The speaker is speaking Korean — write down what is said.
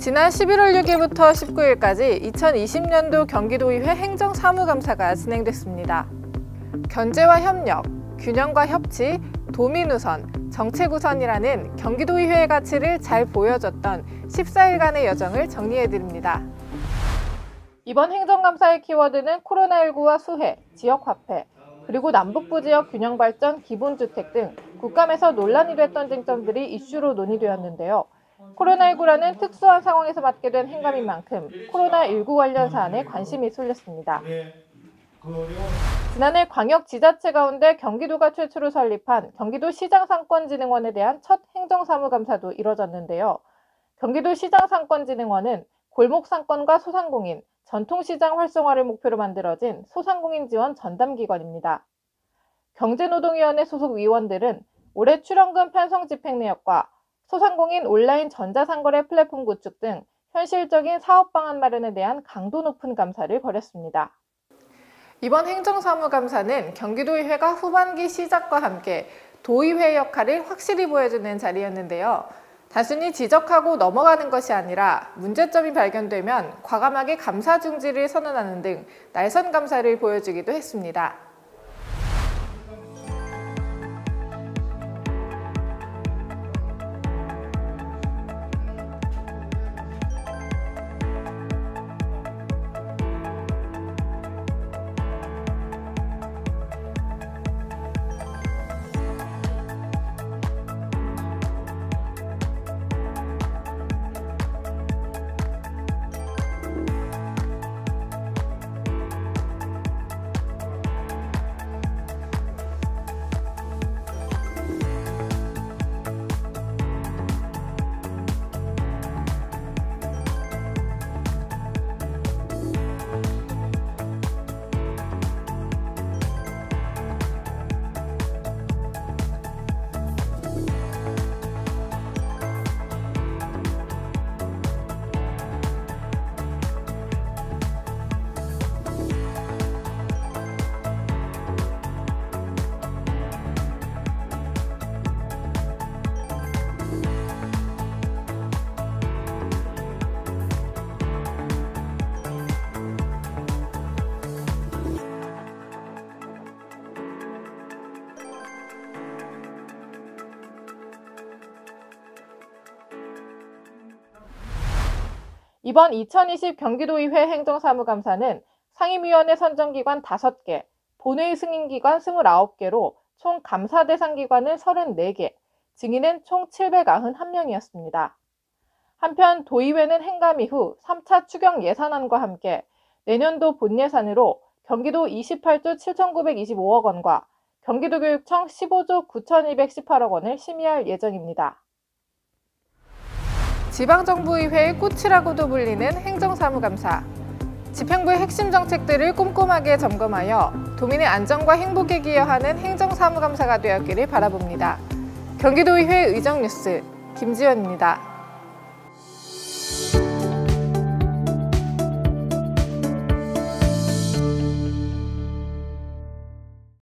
지난 11월 6일부터 19일까지 2020년도 경기도의회 행정사무감사가 진행됐습니다. 견제와 협력, 균형과 협치, 도민우선, 정책우선이라는 경기도의회의 가치를 잘 보여줬던 14일간의 여정을 정리해드립니다. 이번 행정감사의 키워드는 코로나19와 수해, 지역화폐, 그리고 남북부 지역 균형발전, 기본주택 등 국감에서 논란이 됐던 쟁점들이 이슈로 논의되었는데요. 코로나19라는 특수한 상황에서 맞게 된 행감인 만큼 코로나19 관련 사안에 관심이 쏠렸습니다. 지난해 광역지자체 가운데 경기도가 최초로 설립한 경기도시장상권진흥원에 대한 첫 행정사무감사도 이뤄졌는데요. 경기도시장상권진흥원은 골목상권과 소상공인, 전통시장 활성화를 목표로 만들어진 소상공인 지원 전담기관입니다. 경제노동위원회 소속 위원들은 올해 출연금 편성 집행 내역과 소상공인 온라인 전자상거래 플랫폼 구축 등 현실적인 사업 방안 마련에 대한 강도 높은 감사를 벌였습니다. 이번 행정사무감사는 경기도의회가 후반기 시작과 함께 도의회의 역할을 확실히 보여주는 자리였는데요. 단순히 지적하고 넘어가는 것이 아니라 문제점이 발견되면 과감하게 감사 중지를 선언하는 등 날선 감사를 보여주기도 했습니다. 이번 2020 경기도의회 행정사무감사는 상임위원회 선정기관 5개, 본회의 승인기관 29개로 총 감사 대상 기관은 34개, 증인은 총 791명이었습니다. 한편 도의회는 행감 이후 3차 추경 예산안과 함께 내년도 본예산으로 경기도 28조 7,925억 원과 경기도교육청 15조 9,218억 원을 심의할 예정입니다. 지방정부의회의 꽃이라고도 불리는 행정사무감사. 집행부의 핵심 정책들을 꼼꼼하게 점검하여 도민의 안전과 행복에 기여하는 행정사무감사가 되었기를 바라봅니다. 경기도의회 의정뉴스 김지연입니다.